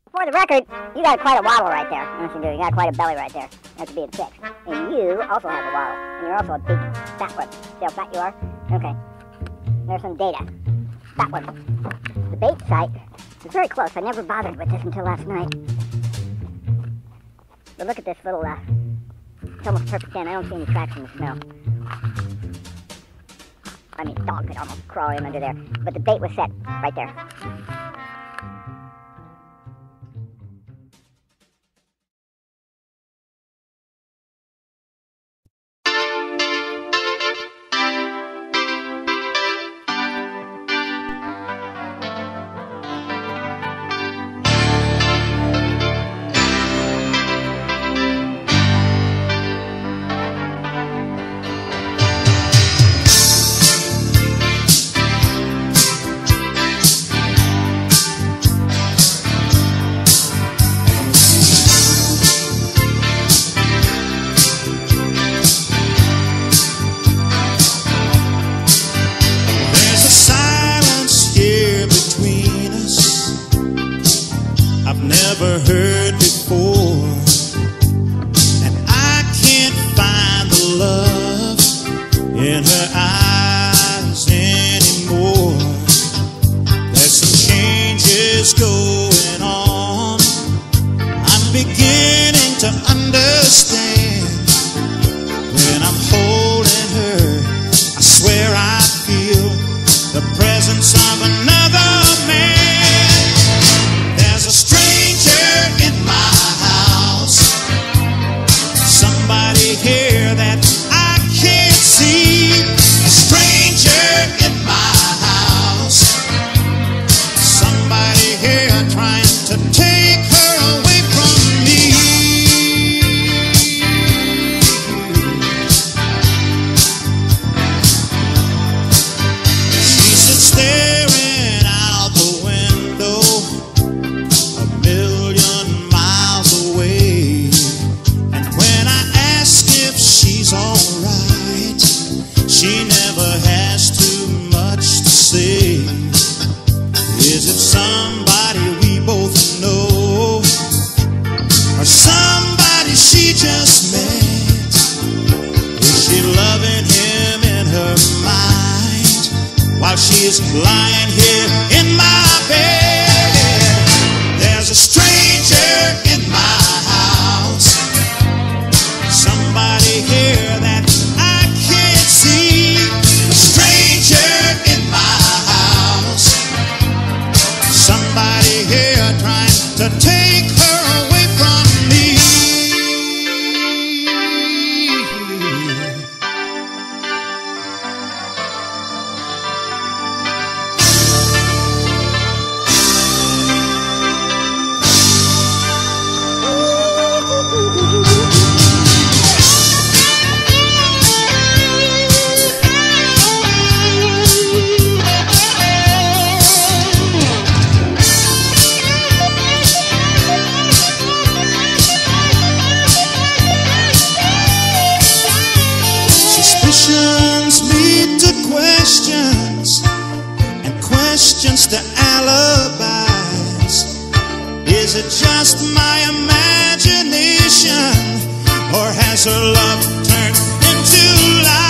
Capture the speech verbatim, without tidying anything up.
For the record, you got quite a waddle right there. Yes, you do. You got quite a belly right there. That's being fixed. And you also have a waddle. And you're also a big fat one. See how fat you are? Okay. There's some data. That one. The bait site is very close. I never bothered with this until last night. But look at this little, uh, it's almost perfect stand. I don't see any tracks in the snow. I mean, a dog could almost crawl in under there. But the bait was set right there. Never heard before, and I can't find the love in her eyes anymore. There's some changes going on. I'm beginning to understand. When I'm holding her, I swear I feel the presence of another man. There's a stranger in my house, somebody here that I can't see. A stranger in my house, somebody here trying to take her away from me. She sits staring out the window, a million miles away. And when I ask if she's alright, she never has too much to say. Is it somebody we both know, or somebody she just met? Is she loving him in her mind while she's lying here in my bed? There's a stranger in my house, somebody here that I can't see. A stranger in my house, somebody here trying to take her away from me. Suspicions lead to questions, and questions to alibis. Is it just my imagination, or has her love turned into lies?